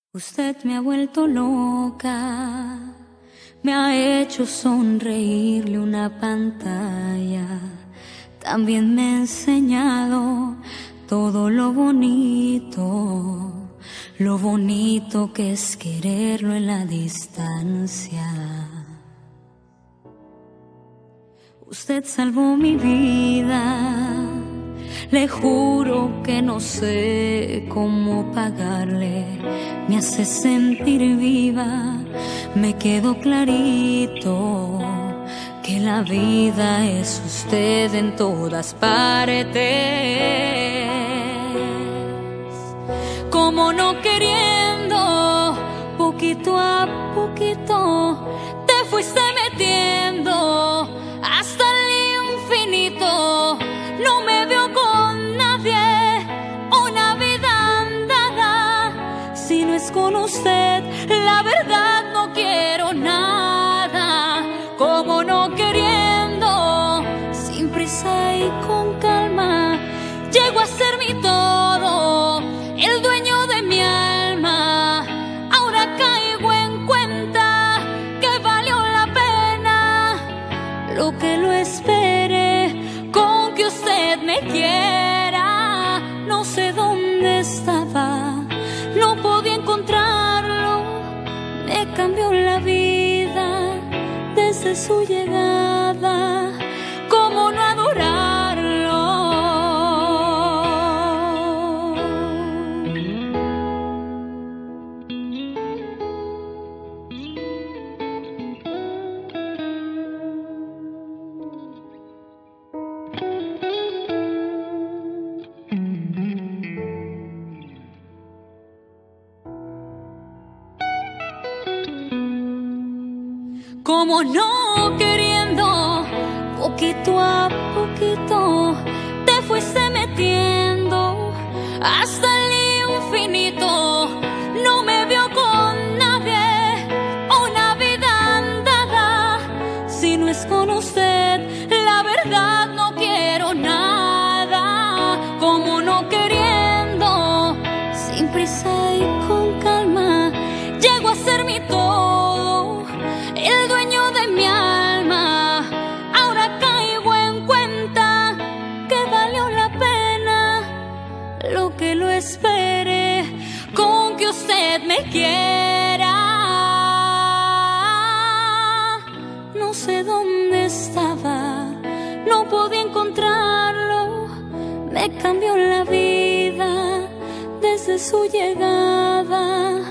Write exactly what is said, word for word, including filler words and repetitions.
Usted me ha vuelto loca, me ha hecho sonreírle una pantalla. También me ha enseñado todo lo bonito, lo bonito que es quererlo en la distancia. Usted salvó mi vida, le juro que no sé cómo pagarle. Me hace sentir viva, me quedó clarito que la vida es usted en todas partes. Como no queriendo, poquito a poquito, te fuiste metiendo hasta el infinito. No me veo con nadie, una vida andada. Si no es con usted, la verdad no quiero nada. Como no queriendo, sin prisa y con calma, llego a ser mi todo, el dueño de mi alma. Ahora caigo en cuenta que valió la pena lo que lo esperé, con que usted me quiera. No sé dónde estaba, no podía encontrarlo, me cambió la vida desde su llegada. ¿Cómo no adorarlo? Como no queriendo, poquito a poquito, te fuiste metiendo hasta el infinito. No me veo con nadie, una vida andada. Si no es con usted, la verdad no quiero nada. Como no queriendo, sin prisa y con calma, llego a ser mi todo, el dueño de mi alma. Ahora caigo en cuenta que valió la pena lo que lo esperé, con que usted me quiera. No sé dónde estaba, no podía encontrarlo, me cambió la vida desde su llegada.